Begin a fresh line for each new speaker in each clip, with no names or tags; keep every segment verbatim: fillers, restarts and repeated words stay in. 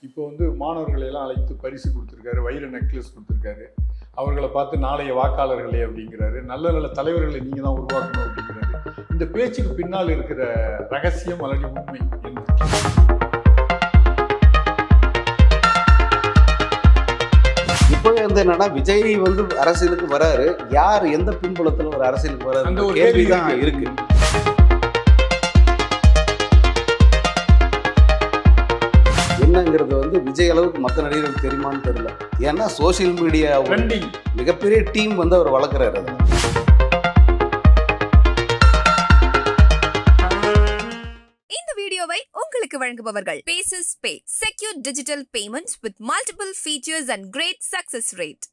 இப்போ வந்து மாணவர்களை எல்லாம் அழைத்து பரிசு கொடுத்துருக்காரு, வைர நெக்லஸ் கொடுத்துருக்காரு. அவர்களை பார்த்து நாளைய வாக்காளர்களே அப்படிங்கிறாரு. நல்ல நல்ல தலைவர்களை நீங்க தான் உருவாக்கணும் அப்படிங்கிறாரு. இந்த பேச்சுக்கு பின்னால் இருக்கிற ரகசியம் அல்லது உண்மை என்ன?
இப்போவே வந்து என்னன்னா, விஜய் வந்து அரசியலுக்கு வராரு, யார் எந்த பின்புலத்தில் ஒரு அரசியலுக்கு வராரு
அந்த ஒரு
கேள்வி தான் இருக்கு. என்னங்கிறது வந்து விஜய் அளவுக்கு மற்ற நடிகர்களுக்கு தெரியுமான்னு தெரியல. ஏன்னா சோசியல் மீடியா மிகப்பெரிய டீம் வந்து அவர் வளர்க்குறாரு.
இந்த வீடியோவை உங்களுக்கு வழங்குபவர்கள் பேசஸ் பே, secure digital payments with multiple features and great success rate.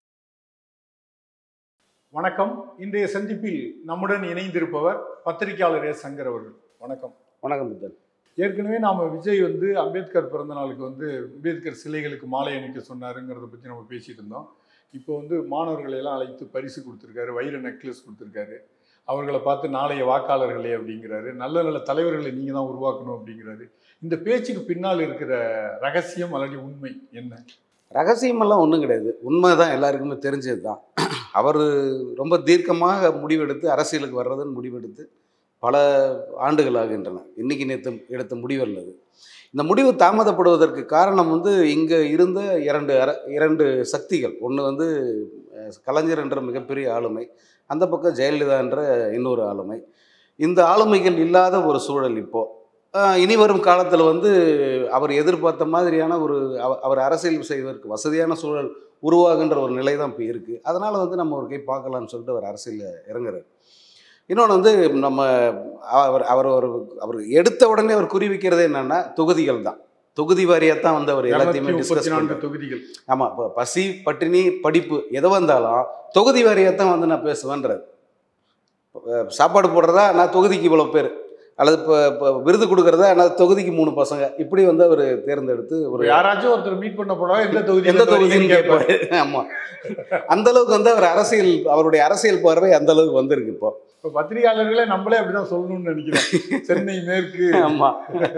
வணக்கம். இன்றைய சந்திப்பில் நம்முடன் இணைந்திருப்பவர் பத்திரிகையாளர் எஸ் சங்கர் அவர்கள். வணக்கம்.
வணக்கம் புத்தன்.
ஏற்கனவே நாம் விஜய் வந்து அம்பேத்கர் பிறந்த நாளுக்கு வந்து அம்பேத்கர் சிலைகளுக்கு மாலை அணிக்க சொன்னாருங்கிறத பற்றி நம்ம பேசிட்டு இருந்தோம். இப்போ வந்து மாணவர்களை எல்லாம் அழைத்து பரிசு கொடுத்துருக்காரு, வைர நெக்லஸ் கொடுத்துருக்காரு. அவர்களை பார்த்து நாளைய வாக்காளர்களே அப்படிங்கிறாரு. நல்ல நல்ல தலைவர்களை நீங்கள் தான் உருவாக்கணும் அப்படிங்கிறாரு. இந்த பேச்சுக்கு பின்னால் இருக்கிற ரகசியம் அல்லது உண்மை என்ன?
ரகசியமெல்லாம் ஒன்றும் கிடையாது, உண்மை தான், எல்லாருக்குமே தெரிஞ்சது தான். அவர் ரொம்ப தீர்க்கமாக முடிவெடுத்து அரசியலுக்கு வர்றதுன்னு முடிவெடுத்து பல ஆண்டுகள் ஆகின்றன. இன்றைக்கி நேற்று எடுத்த முடிவு அல்லது. இந்த முடிவு தாமதப்படுவதற்கு காரணம் வந்து இங்கே இருந்த இரண்டு அர இரண்டு சக்திகள். ஒன்று வந்து கலைஞர் என்ற மிகப்பெரிய ஆளுமை, அந்த பக்கம் ஜெயலலிதா என்ற இன்னொரு ஆளுமை. இந்த ஆளுமைகள் இல்லாத ஒரு சூழல் இப்போது. இனி வரும் காலத்தில் வந்து அவர் எதிர்பார்த்த மாதிரியான ஒரு அவர் அரசியல் செய்வதற்கு வசதியான சூழல் உருவாகுன்ற ஒரு நிலை தான் இப்போ இருக்குது. அதனால் வந்து நம்ம ஒரு கை பார்க்கலான்னு சொல்லிட்டு அவர் அரசியலில் இறங்குறாரு. இன்னொன்று வந்து நம்ம அவர் அவர் ஒரு அவர் எடுத்த உடனே அவர் குறி வைக்கிறது என்னென்னா தொகுதிகள் தான். தொகுதி வாரியாக தான் வந்து அவர் எல்லாத்தையுமே டிஸ்கஸ் பண்ணுற
தொகுதிகள்.
ஆமாம், இப்போ பசி பட்டினி படிப்பு எது வந்தாலும் தொகுதி வாரியாக தான் வந்து நான் பேசுவேன்றது. சாப்பாடு போடுறதா நான் தொகுதிக்கு இவ்வளோ பேர், அல்லது இப்போ இப்போ விருது கொடுக்குறதா நான் தொகுதிக்கு மூணு பசங்க, இப்படி வந்து அவர் தேர்ந்தெடுத்து ஒரு
யாராச்சும் ஒருத்தர் மீட் பண்ண போனா எந்த தொகுதி
எந்த தொகுதின்னு கேட்பாரு. ஆமாம், அந்த அளவுக்கு வந்து அவர் அரசியல் அவருடைய அரசியல் பார்வை அந்த அளவுக்கு வந்திருக்கு. இப்போ
இப்போ பத்திரிகையாளர்களே நம்மளே அப்படிதான் சொல்லணும்னு நினைக்கிறேன். சென்னை மேற்கு.
ஆமாம்,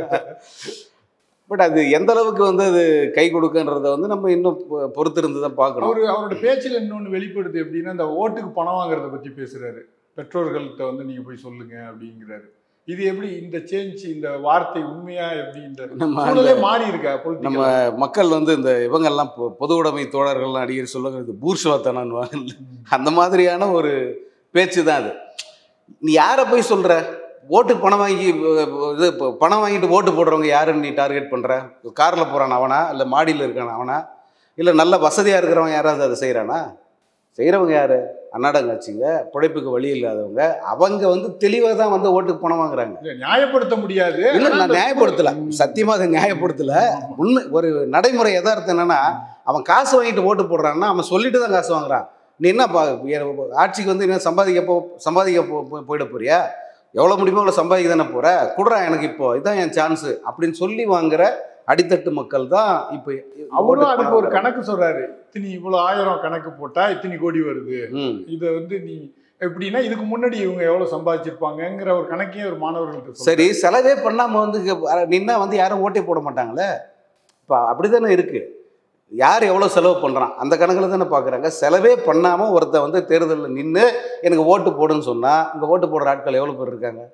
பட் அது எந்த அளவுக்கு வந்து அது கை கொடுக்குன்றத வந்து நம்ம இன்னும் பொறுத்திருந்து தான் பார்க்கணும்.
அவரு அவரோட பேச்சில் இன்னொன்று வெளிப்படுது எப்படின்னா, இந்த ஓட்டுக்கு பணம் வாங்குறத பற்றி பேசுறாரு. பெற்றோர்கள்ட்ட வந்து நீங்க போய் சொல்லுங்க அப்படிங்கிறாரு. இது எப்படி இந்த சேஞ்ச், இந்த வார்த்தை உண்மையா எப்படி இந்த சூழலே மாறி இருக்கா?
நம்ம மக்கள் வந்து இந்த இவங்கெல்லாம் பொது உடைமை தோழர்கள்லாம் அடிக்கடி சொல்லுங்க, பூர்ஷவாத்தனான்னு, அந்த மாதிரியான ஒரு பேச்சு தான் அது. நீ யாரை போய் சொல்கிற? ஓட்டுக்கு பணம் வாங்கி இது பணம் வாங்கிட்டு ஓட்டு போடுறவங்க யாருன்னு நீ டார்கெட் பண்ணுற? காரில் போகிறான் அவனா, இல்லை மாடியில் இருக்கான அவனா, இல்லை நல்ல வசதியாக இருக்கிறவங்க யாராவது அதை செய்கிறானா? செய்கிறவங்க யார்? அன்னாடங்காட்சிங்க, பிழைப்புக்கு வழி இல்லாதவங்க. அவங்க வந்து தெளிவாக தான் வந்து ஓட்டுக்கு பணம் வாங்குறாங்க.
நியாயப்படுத்த முடியாது.
இல்லை, நான் நியாயப்படுத்தலை, சத்தியமாக அதை நியாயப்படுத்தலை. உண்மை ஒரு நடைமுறை எதார்த்தம் என்னென்னா, அவன் காசு வாங்கிட்டு ஓட்டு போடுறான்னா அவன் சொல்லிட்டு தான் காசு வாங்குறான். நீ என்ன பா ஆட்சிக்கு வந்து என்ன சம்பாதிக்க போ சம்பாதிக்க போ போயிட போறியா? எவ்வளோ முடியுமோ அவ்வளோ சம்பாதிக்க தானே போகிற, கொடுறா எனக்கு இப்போ இதுதான் என் சான்ஸு அப்படின்னு சொல்லி வாங்குற அடித்தட்டு மக்கள் தான் இப்போ.
அவரும் அதுக்கு ஒரு கணக்கு சொல்றாரு. இத்தனி இவ்வளோ ஆயிரம் கணக்கு போட்டா இத்தனி கோடி வருது. இதை வந்து நீ எப்படின்னா இதுக்கு முன்னாடி இவங்க எவ்வளோ சம்பாதிச்சிருப்பாங்கங்கிற ஒரு கணக்கையும் ஒரு மாணவர்களுக்கு.
சரி, செலவே பண்ணாமல் வந்து நின்னா வந்து யாரும் ஓட்டே போட மாட்டாங்களே. இப்போ அப்படி தானே இருக்குது. யார் எவ்வளோ செலவு பண்ணுறான் அந்த கணக்கில் தானே பார்க்குறாங்க. செலவே பண்ணாமல் ஒருத்தர் வந்து தேர்தலில் நின்று எனக்கு ஓட்டு போடுன்னு சொன்னால் இங்கே ஓட்டு போடுற ஆட்கள் எவ்வளோ பேர் இருக்காங்க?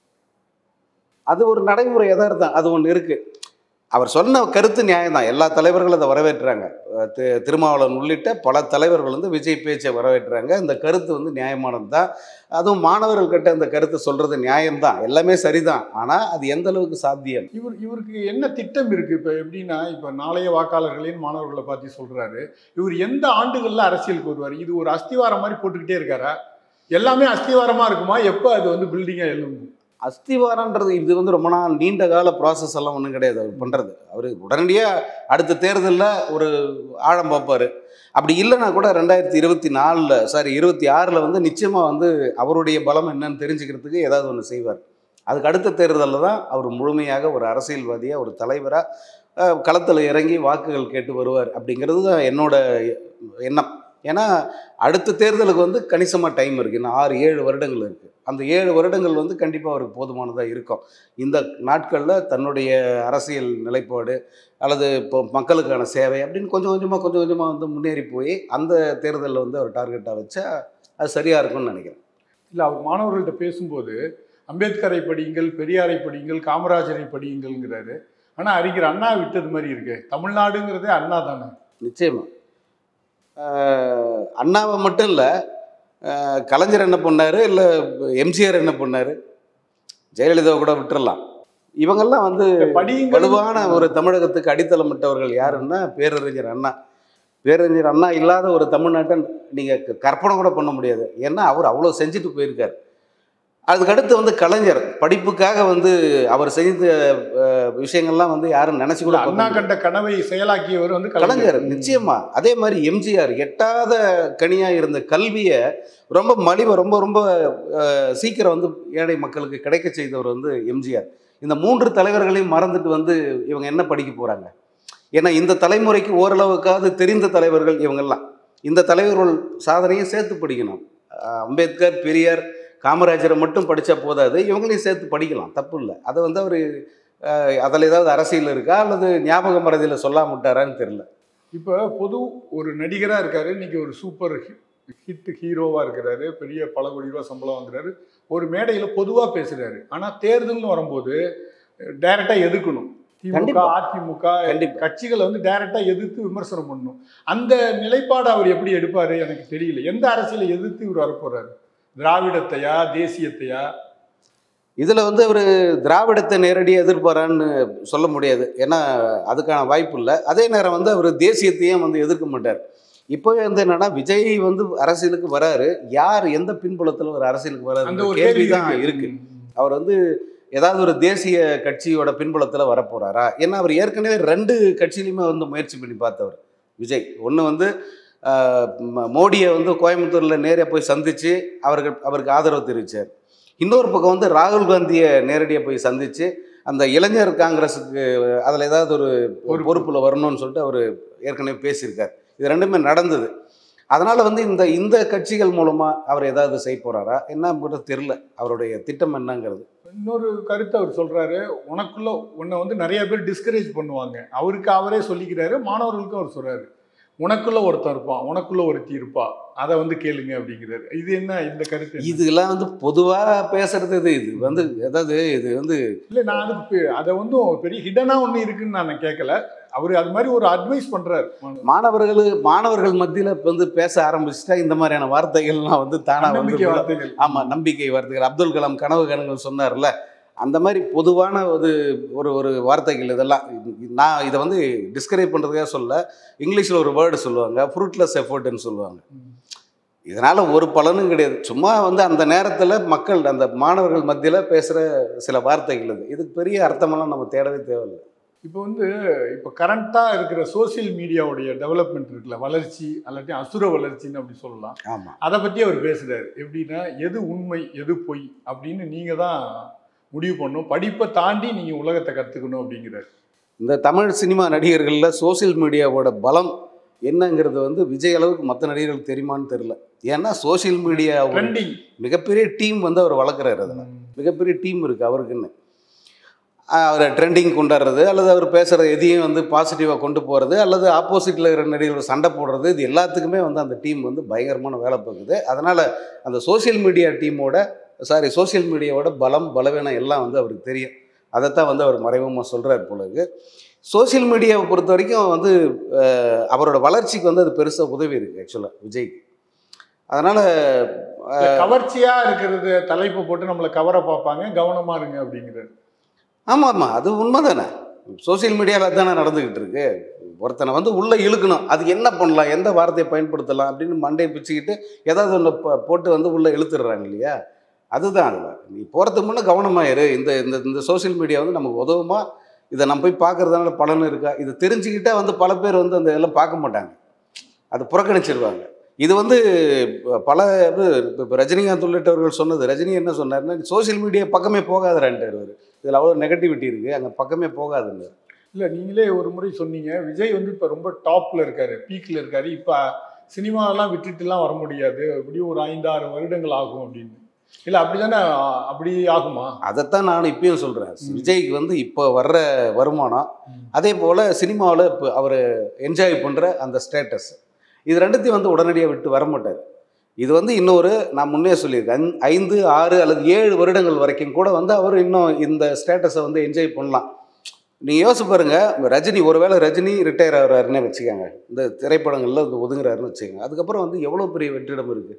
அது ஒரு நடைமுறை யதார்த்தம், அது ஒன்று இருக்குது. அவர் சொன்ன கருத்து நியாயம்தான், எல்லா தலைவர்களும் அதை வரவேற்றாங்க. திருமாவளவன் உள்ளிட்ட பல தலைவர்கள் வந்து விஜய் பேச்சை வரவேற்றாங்க. இந்த கருத்து வந்து நியாயமானது தான். அதுவும் மாணவர்கள் கிட்ட இந்த கருத்தை சொல்கிறது நியாயம்தான், எல்லாமே சரிதான். ஆனால் அது எந்த அளவுக்கு சாத்தியம்?
இவர் இவருக்கு என்ன திட்டம் இருக்குது? இப்போ எப்படின்னா, இப்போ நாளைய வாக்காளர்களின் மாணவர்களை பார்த்து சொல்கிறாரு. இவர் எந்த ஆண்டுகளில் அரசியலுக்கு வருவார்? இது ஒரு அஸ்திவாரம் மாதிரி போட்டுக்கிட்டே இருக்காரா? எல்லாமே அஸ்திவாரமாக இருக்குமா? எப்போ அது வந்து பில்டிங்காக எழுதும்?
அஸ்திவாரன்றது இது வந்து ரொம்ப நாள் நீண்ட கால ப்ராசஸ் எல்லாம் ஒன்றும் கிடையாது அவர் பண்ணுறது. அவர் உடனடியாக அடுத்த தேர்தலில் ஒரு ஆழம் பார்ப்பார். அப்படி இல்லைனா கூட ரெண்டாயிரத்தி இருபத்தி நாலில் சாரி இருபத்தி ஆறில் வந்து நிச்சயமாக வந்து அவருடைய பலம் என்னன்னு தெரிஞ்சுக்கிறதுக்கு ஏதாவது ஒன்று செய்வார். அதுக்கு அடுத்த தேர்தலில் தான் அவர் முழுமையாக ஒரு அரசியல்வாதியாக ஒரு தலைவராக களத்தில் இறங்கி வாக்குகள் கேட்டு வருவார் அப்படிங்கிறது தான் என்னோட எண்ணம். ஏன்னா அடுத்த தேர்தலுக்கு வந்து கணிசமாக டைம் இருக்குது, இன்னும் ஆறு ஏழு வருடங்கள் இருக்குது. அந்த ஏழு வருடங்கள் வந்து கண்டிப்பாக அவருக்கு போதுமானதாக இருக்கும். இந்த நாட்களில் தன்னுடைய அரசியல் நிலைப்பாடு அல்லது இப்போ மக்களுக்கான சேவை அப்படின்னு கொஞ்சம் கொஞ்சமாக கொஞ்சம் கொஞ்சமாக வந்து முன்னேறி போய் அந்த தேர்தலில் வந்து அவர் டார்கெட்டாக வச்சா அது சரியாக இருக்கும்னு நினைக்கிறேன்.
இல்லை, அவர் மாணவர்கள்ட்ட பேசும்போது அம்பேத்கரை படியுங்கள், பெரியாரை படியுங்கள், காமராஜரை படியுங்கள்ங்கிறாரு. ஆனால் அறிஞர் அண்ணா விட்டது மாதிரி இருக்கு. தமிழ்நாடுங்கிறதே அண்ணா தானே.
நிச்சயமா அண்ணாவை மட்டும் இல்லை, கலைஞர் என்ன பண்ணார், இல்லை எம்ஜிஆர் என்ன பண்ணார், ஜெயலலிதாவை கூட விட்டுறலாம். இவங்கெல்லாம் வந்து வலுவான ஒரு தமிழகத்துக்கு அடித்தளம் விட்டவர்கள் யாருன்னா பேரறிஞர் அண்ணா. பேரறிஞர் அண்ணா இல்லாத ஒரு தமிழ்நாட்டை நீங்கள் கற்பனை கூட பண்ண முடியாது. ஏன்னா அவர் அவ்வளோ செஞ்சுட்டு போயிருக்கார். அதுக்கடுத்து வந்து கலைஞர் படிப்புக்காக வந்து அவர் செய்த விஷயங்கள்லாம் வந்து யாரும் நினைச்சு கூட
அண்ணா கண்ட கனவை செயலாக்கியவர் வந்து
கலைஞர். நிச்சயமா. அதே மாதிரி எம்ஜிஆர் எட்டாத கனியா இருந்த கல்வியை ரொம்ப மலிவ ரொம்ப ரொம்ப சீக்கிரம் வந்து ஏழை மக்களுக்கு கிடைக்க செய்தவர் வந்து எம்ஜிஆர். இந்த மூன்று தலைவர்களையும் மறந்துட்டு வந்து இவங்க என்ன படிக்க போறாங்க? ஏன்னா இந்த தலைமுறைக்கு ஓரளவுக்காவது தெரிந்த தலைவர்கள் இவங்கெல்லாம். இந்த தலைவர்கள் சாதனையும் சேர்த்து படிக்கணும். அம்பேத்கர், பெரியார், காமராஜரை மட்டும் படித்தா போதாது, இவங்களையும் சேர்த்து படிக்கலாம், தப்பு இல்லை. அதை வந்து அவர் அதில் ஏதாவது அரசியல் இருக்கா அல்லது ஞாபக மறதியில் சொல்லாம விட்டாரான்னு தெரியல.
இப்போ பொது ஒரு நடிகராக இருக்காரு, இன்னைக்கு ஒரு சூப்பர் ஹிட் ஹீரோவாக இருக்கிறாரு, பெரிய பல கோடி ரூபா சம்பளம் வாங்குறாரு, ஒரு மேடையில் பொதுவாக பேசுகிறாரு. ஆனால் தேர்தல்னு வரும்போது டைரெக்டாக எதிர்க்கணும். திமுக, அதிமுக கட்சிகளை வந்து டைரக்டா எதிர்த்து விமர்சனம் பண்ணணும். அந்த நிலைப்பாடு அவர் எப்படி எடுப்பாரு எனக்கு தெரியல. எந்த அரசியலை எதிர்த்து இவர் வரப்போறாரு? திராவிடத்தையா, தேசியத்தையா?
இதுல வந்து அவர் திராவிடத்தை நேரடியாக எதிர்ப்பாரான்னு சொல்ல முடியாது. ஏன்னா அதுக்கான வாய்ப்பு இல்லை. அதே நேரம் வந்து அவர் தேசியத்தையும் வந்து எதிர்க்க மாட்டார். இப்போவே வந்து என்னன்னா, விஜய் வந்து அரசியலுக்கு வராரு, யார் எந்த பின்புலத்தில் ஒரு அரசியலுக்கு வராரு அந்த ஒரு கேள்வி தான் இருக்கு. அவர் வந்து ஏதாவது ஒரு தேசிய கட்சியோட பின்புலத்தில் வரப்போகிறாரா? ஏன்னா அவர் ஏற்கனவே ரெண்டு கட்சியிலையுமே வந்து முயற்சி பண்ணி பார்த்தவர் விஜய். ஒன்று வந்து மோடியை வந்து கோயம்புத்தூரில் நேராக போய் சந்தித்து அவருக்கு அவருக்கு ஆதரவு தெரிவித்தார். இன்னொரு பக்கம் வந்து ராகுல் காந்தியை நேரடியாக போய் சந்தித்து அந்த இளைஞர் காங்கிரஸுக்கு அதில் ஏதாவது ஒரு ஒரு பொறுப்பில் வரணும்னு சொல்லிட்டு அவர் ஏற்கனவே பேசியிருக்கார். இது ரெண்டுமே நடந்தது. அதனால் வந்து இந்த இந்த கட்சிகள் மூலமாக அவர் ஏதாவது செய்ய போகிறாரா என்ன தெரியல, அவருடைய திட்டம் என்னங்கிறது.
இன்னொரு கருத்தை அவர் சொல்கிறாரு, உனக்குள்ள உன்னை வந்து நிறைய பேர் டிஸ்கரேஜ் பண்ணுவாங்க, அவருக்கு அவரே சொல்லிக்கிறாரு, மாணவர்களுக்கும் அவர் சொல்கிறாரு, உனக்குள்ள ஒருத்தன் இருப்பான், உனக்குள்ள ஒருத்தி இருப்பா, அதை வந்து கேளுங்க அப்படிங்கிறாரு. இது என்ன இந்த கருத்து?
இதெல்லாம் வந்து பொதுவாக பேசுறது. இது இது வந்து அதாவது இது வந்து
இல்லை, நான் அதுக்கு அதை வந்து பெரிய ஹிடனாக ஒன்று இருக்குன்னு நான் கேட்கல. அவர் அது மாதிரி ஒரு அட்வைஸ் பண்றாரு.
மாணவர்கள் மாணவர்கள் மத்தியில் வந்து பேச ஆரம்பிச்சுட்டா இந்த மாதிரியான வார்த்தைகள்லாம் வந்து தானா வந்து
வார்த்தைகள்.
ஆமா, நம்பிக்கை வார்த்தைகள். அப்துல் கலாம் கனவு கனங்கள் சொன்னார்ல, அந்த மாதிரி பொதுவான ஒரு ஒரு ஒரு வார்த்தைகள் இதெல்லாம். நான் இதை வந்து டிஸ்கரைப் பண்ணுறதுக்காக சொல்ல, இங்கிலீஷில் ஒரு வேர்டு சொல்லுவாங்க, ஃப்ரூட்லெஸ் எஃபர்ட்னு சொல்லுவாங்க. இதனால் ஒரு பலனும் கிடையாது. சும்மா வந்து அந்த நேரத்தில் மக்கள் அந்த மாணவர்கள் மத்தியில் பேசுகிற சில வார்த்தைகள் இது. இதுக்கு பெரிய அர்த்தமெல்லாம் நம்ம தேடவே தேவையில்லை.
இப்போ வந்து இப்போ கரண்ட்டாக இருக்கிற சோசியல் மீடியாவுடைய டெவலப்மெண்ட் இருக்குல்ல, வளர்ச்சி அல்லாட்டி அசுர வளர்ச்சின்னு அப்படி சொல்லலாம்.
ஆமாம்,
அதை பற்றி அவர் பேசுகிறார். எப்படின்னா, எது உண்மை எது பொய் அப்படின்னு நீங்கள் தான் முடிவு பண்ணணும், படிப்பை தாண்டி நீங்கள் உலகத்தை கற்றுக்கணும் அப்படிங்கிறார்.
இந்த தமிழ் சினிமா நடிகர்களில் சோசியல் மீடியாவோட பலம் என்னங்கிறது வந்து விஜய் அளவுக்கு மற்ற நடிகர்களுக்கு தெரியுமான்னு தெரியல. ஏன்னா சோசியல் மீடியா மிகப்பெரிய டீம் வந்து அவர் வளர்க்குறாரு. அதில் மிகப்பெரிய டீம் இருக்குது அவருக்குன்னு. அவரை ட்ரெண்டிங் கொண்டாடுறது அல்லது அவர் பேசுகிற எதையும் வந்து பாசிட்டிவாக கொண்டு போகிறது அல்லது ஆப்போசிட்டில் இருக்கிற நடிகர்கள் சண்டை போடுறது, இது எல்லாத்துக்குமே வந்து அந்த டீம் வந்து பயங்கரமான வேலை பார்க்குது. அதனால் அந்த சோசியல் மீடியா டீமோட சாரி சோசியல் மீடியாவோட பலம் பலவீனம் எல்லாம் வந்து அவருக்கு தெரியும். அதைத்தான் வந்து அவர் மறைமுகமாக சொல்கிறார் பொழுது. சோசியல் மீடியாவை பொறுத்த வரைக்கும் வந்து அவரோட வளர்ச்சிக்கு வந்து அது பெருசாக உதவி இருக்குது ஆக்சுவலாக விஜய்க்கு. அதனால்
கவர்ச்சியாக இருக்கிறது தலைப்பு போட்டு நம்மளை கவரை பார்ப்பாங்க, கவனமாக இருங்க அப்படிங்கிறாரு.
ஆமாம் ஆமாம், அது உண்மை தானே. சோசியல் மீடியாவில் தானே நடந்துக்கிட்டு இருக்கு. ஒருத்தனை வந்து உள்ளே இழுக்கணும், அது என்ன பண்ணலாம், எந்த வார்த்தையை பயன்படுத்தலாம் அப்படின்னு மண்டையை பிச்சுக்கிட்டு ஏதாவது ஒன்று போட்டு வந்து உள்ளே இழுத்துடுறாங்க இல்லையா? அதுதான் அதில் நீ போகிறதுக்கு முன்னே கவனமாயிரு. இந்த இந்த இந்த சோசியல் மீடியா வந்து நமக்கு உதவுமா, இதை நம்ம போய் பார்க்குறதுனால பலன் இருக்கா, இது தெரிஞ்சுக்கிட்டே வந்து பல பேர் வந்து அந்த இதெல்லாம் பார்க்க மாட்டாங்க, அதை புறக்கணிச்சிடுவாங்க. இது வந்து பல இது இப்போ ரஜினிகாந்த் உள்ளிட்டவர்கள் சொன்னது. ரஜினி என்ன சொன்னார்னா, சோசியல் மீடியா பக்கமே போகாதுறான்ட்டார் அவர். இதில் அவ்வளோ நெகட்டிவிட்டி இருக்குது, அங்கே பக்கமே போகாதுன்னு.
இல்லை, நீங்களே ஒரு முறை சொன்னீங்க விஜய் வந்து இப்போ ரொம்ப டாப்பில் இருக்கார், பீக்கில் இருக்கார், இப்போ சினிமாவெல்லாம் விட்டுட்டுலாம் வர முடியாது, எப்படியும் ஒரு ஐந்து ஆறு வருடங்கள் ஆகும் அப்படின்னு. இல்லை அப்படி தானே, அப்படி ஆகுமா?
அதைத்தான் நான் இப்பயும் சொல்கிறேன். விஜய்க்கு வந்து இப்போ வர்ற வருமானம், அதே போல் சினிமாவில் இப்போ அவர் என்ஜாய் பண்ணுற அந்த ஸ்டேட்டஸ், இது ரெண்டுத்தையும் வந்து உடனடியாக விட்டு வர மாட்டார். இது வந்து இன்னொரு, நான் முன்னே சொல்லியிருக்கேன், ஐந்து ஆறு அல்லது ஏழு வருடங்கள் வரைக்கும் கூட வந்து அவர் இன்னும் இந்த ஸ்டேட்டஸை வந்து என்ஜாய் பண்ணலாம். நீங்கள் யோசிச்சு பாருங்கள், ரஜினி ஒருவேளை ரஜினி ரிட்டையர் ஆகிறாருன்னு வச்சுக்கோங்க, இந்த திரைப்படங்களில் வந்து ஒதுங்குறாருன்னு வச்சுக்கோங்க, அதுக்கப்புறம் வந்து எவ்வளோ பெரிய வெற்றிடம் இருக்குது.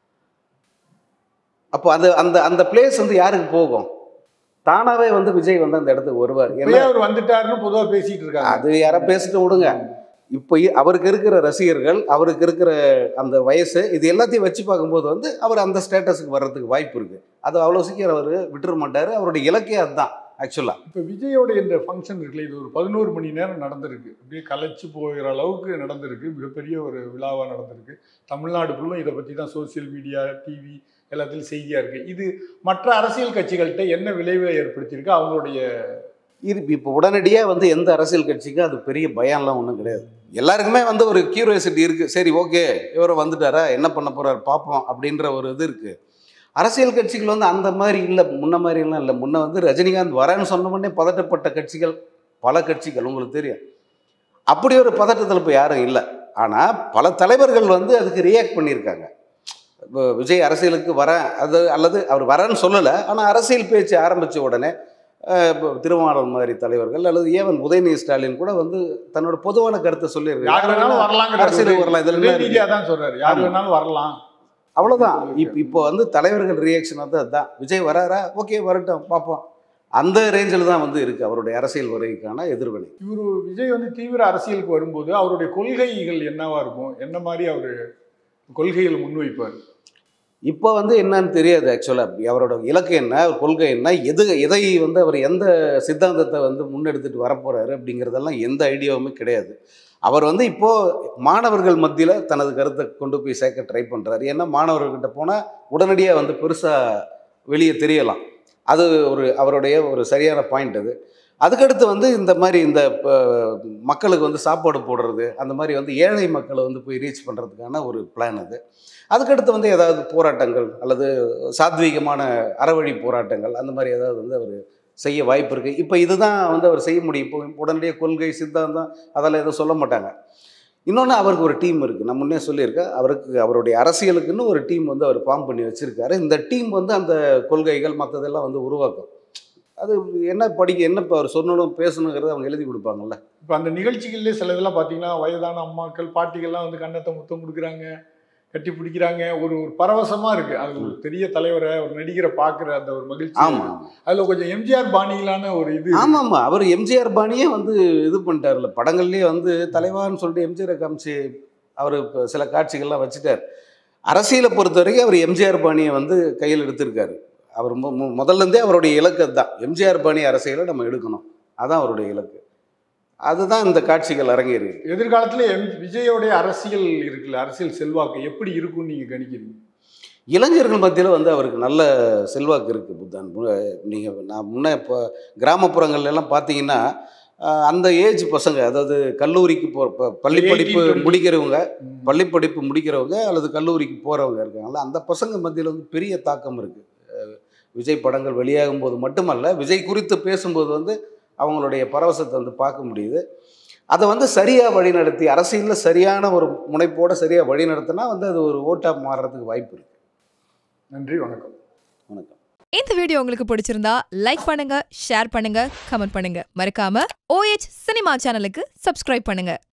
அப்போ அது அந்த அந்த பிளேஸ் வந்து யாருக்கு போகும்? தானாகவே வந்து விஜய் வந்து அந்த இடத்துக்கு வருவார்.
ஏன்னா அவர் வந்துட்டாருன்னு பொதுவாக பேசிகிட்டு இருக்காங்க.
அது யாரை பேசிட்டு விடுங்க. இப்போ அவருக்கு இருக்கிற ரசிகர்கள், அவருக்கு இருக்கிற அந்த வயசு, இது எல்லாத்தையும் வச்சு பார்க்கும்போது வந்து அவர் அந்த ஸ்டேட்டஸுக்கு வர்றதுக்கு வாய்ப்பு இருக்குது. அது அவ்வளோ சீக்கிரம் அவர் விட்டுற மாட்டார். அவருடைய இலக்கே அதுதான் ஆக்சுவலாக.
இப்போ விஜயோட இந்த ஃபங்க்ஷன் இருக்குல்ல, இது ஒரு பதினோரு மணி நேரம் நடந்திருக்கு. அப்படியே கலைச்சு போகிற அளவுக்கு நடந்திருக்கு. மிகப்பெரிய ஒரு விழாவாக நடந்திருக்கு. தமிழ்நாடுக்குள்ளும் இதை பற்றி தான் சோசியல் மீடியா, டிவி எல்லாத்துலேயும் செய்தியாக இருக்குது. இது மற்ற அரசியல் கட்சிகள்கிட்ட என்ன விளைவை ஏற்படுத்தியிருக்கு? அவங்களுடைய
இது இப்போ உடனடியாக வந்து எந்த அரசியல் கட்சிக்கும் அது பெரிய பயம்லாம் ஒன்றும் கிடையாது. எல்லாருக்குமே வந்து ஒரு கியூரியாசிட்டி இருக்குது. சரி, ஓகே, இவரை வந்துட்டாரா, என்ன பண்ண போகிறார் பார்ப்போம் அப்படின்ற ஒரு இது இருக்குது. அரசியல் கட்சிகள் வந்து அந்த மாதிரி இல்லை, முன்ன மாதிரிலாம் இல்லை. முன்ன வந்து ரஜினிகாந்த் வரேன்னு சொன்ன உடனே பதட்டப்பட்ட கட்சிகள் பல கட்சிகள் உங்களுக்கு தெரியும். அப்படி ஒரு பதட்டத்தில் இப்போ யாரும் இல்லை. ஆனால் பல தலைவர்கள் வந்து அதுக்கு ரியாக்ட் பண்ணியிருக்காங்க. இப்போ விஜய் அரசியலுக்கு வரேன் அது அல்லது அவர் வரேன்னு சொல்லலை, ஆனால் அரசியல் பேச்சு ஆரம்பித்த உடனே திருமாவளவன் மாதிரி தலைவர்கள் அல்லது ஏவன் உதயநிதி ஸ்டாலின் கூட வந்து தன்னோட பொதுவான கருத்தை சொல்லியிருக்காங்க. அரசியலுக்கு வரலாம், இதெல்லாம்
தான் சொல்றாரு, யார் வேணாலும் வரலாம்,
அவ்வளோதான். இப்போ இப்போ வந்து தலைவர்கள் ரியாக்ஷன் வந்து அதுதான். விஜய் வராரா, ஓகே வரட்டும் பார்ப்போம், அந்த ரேஞ்சில் தான் வந்து இருக்குது அவருடைய அரசியல் வருகைக்கான எதிர்வினை.
இவர் விஜய் வந்து தீவிர அரசியலுக்கு வரும்போது அவருடைய கொள்கைகள் என்னவா இருக்கும்? என்ன மாதிரி அவர் கொள்கைகளை முன்வைப்பார்?
இப்போ வந்து என்னன்னு தெரியாது ஆக்சுவலாக. அவரோட இலக்கு என்ன, அவர் கொள்கை என்ன, எது எதை வந்து அவர் எந்த சித்தாந்தத்தை வந்து முன்னெடுத்துட்டு வரப்போகிறாரு அப்படிங்கிறதெல்லாம் எந்த ஐடியாவுமே கிடையாது. அவர் வந்து இப்போது மாணவர்கள் மத்தியில் தனது கருத்தை கொண்டு போய் சேர்க்க ட்ரை பண்ணுறாரு. ஏன்னா மாணவர்கள்கிட்ட போனால் உடனடியாக வந்து பெருசாக வெளியே தெரியலாம். அது ஒரு அவருடைய ஒரு சரியான பாயிண்ட். அது அதுக்கடுத்து வந்து இந்த மாதிரி இந்த மக்களுக்கு வந்து சாப்பாடு போடுறது, அந்த மாதிரி வந்து ஏழை மக்களை வந்து போய் ரீச் பண்ணுறதுக்கான ஒரு பிளான் அது. அதுக்கடுத்து வந்து ஏதாவது போராட்டங்கள் அல்லது சாத்வீகமான அறவழி போராட்டங்கள் அந்த மாதிரி ஏதாவது வந்து அவர் செய்ய வாய்ப்பு இருக்குது. இப்போ இதுதான் வந்து அவர் செய்ய முடியும். இப்போ உடனடியாக கொள்கை சித்தாந்தம் அதெல்லாம் எதுவும் சொல்ல மாட்டாங்க. இன்னொன்று, அவருக்கு ஒரு டீம் இருக்குது. நான் முன்னே சொல்லியிருக்கேன், அவருக்கு அவருடைய அரசியலுக்குன்னு ஒரு டீம் வந்து அவர் ஃபார்ம் பண்ணி வச்சுருக்காரு. இந்த டீம் வந்து அந்த கொள்கைகள் மற்றதெல்லாம் வந்து உருவாக்கும். அது என்ன படிக்க என்ன இப்போ அவர் சொல்லணும் பேசணுங்கிறத அவங்க எழுதி கொடுப்பாங்கல்ல.
இப்போ அந்த நிகழ்ச்சிகள்லேயே சில இதெல்லாம் பார்த்தீங்கன்னா வயதான அம்மாக்கள் பாட்டிகள்லாம் வந்து கன்னத்தை முத்தம் கொடுக்குறாங்க, கட்டி பிடிக்கிறாங்க. ஒரு ஒரு பரவசமாக இருக்குது. அது ஒரு பெரிய தலைவரை, ஒரு நடிகரை பார்க்குற அந்த ஒரு மகிழ்ச்சி.
ஆமாம்,
அதில் கொஞ்சம் எம்ஜிஆர் பாணியிலான ஒரு இது.
ஆமாம் ஆமாம் அவர் எம்ஜிஆர் பாணியே வந்து இது பண்ணிட்டார்ல. படங்கள்லேயே வந்து தலைவான்னு சொல்லிட்டு எம்ஜிஆரை காமிச்சு அவர் சில காட்சிகள்லாம் வச்சுட்டார். அரசியலை பொறுத்த வரைக்கும் அவர் எம்ஜிஆர் பாணியை வந்து கையில் எடுத்திருக்காரு. அவர் மு முதல்லேருந்தே அவருடைய இலக்கு தான், எம்ஜிஆர் பாணி அரசியலை நம்ம எடுக்கணும், அதுதான் அவருடைய இலக்கு. அதுதான் இந்த காட்சிகள் அரங்கேறியிருக்கு.
எதிர்காலத்தில் எம் விஜயோடைய அரசியல் இருக்குல்ல, அரசியல் செல்வாக்கு எப்படி இருக்குன்னு நீங்கள் கணிக்கிறீங்க?
இளைஞர்கள் மத்தியில் வந்து அவருக்கு நல்ல செல்வாக்கு இருக்குது புத்தான். நீங்கள் நான் முன்னே இப்போ கிராமப்புறங்கள்லாம் பார்த்தீங்கன்னா அந்த ஏஜ் பசங்க, அதாவது கல்லூரிக்கு போ பள்ளி படிப்பு முடிக்கிறவங்க பள்ளி படிப்பு முடிக்கிறவங்க அல்லது கல்லூரிக்கு போகிறவங்க இருக்காங்களா, அந்த பசங்க மத்தியில் வந்து பெரிய தாக்கம் இருக்குது. விஜய் படங்கள் வெளியாகும் போது மட்டுமல்ல, விஜய் குறித்து பேசும்போது வந்து அவங்களுடைய பரவசத்தை வந்து பார்க்க முடியுது. அதை வந்து சரியாக வழிநடத்தி அரசியலில் சரியான ஒரு முனைப்போடு சரியாக வழிநடத்தினா வந்து அது ஒரு ஓட்டாக மாறுறதுக்கு வாய்ப்பு இருக்குது.
நன்றி, வணக்கம்.
வணக்கம்.
இந்த வீடியோ உங்களுக்கு பிடிச்சிருந்தா லைக் பண்ணுங்க, ஷேர் பண்ணுங்க, கமெண்ட் பண்ணுங்க. மறக்காம ஓஎச் சினிமா சேனலுக்கு சப்ஸ்கிரைப் பண்ணுங்க.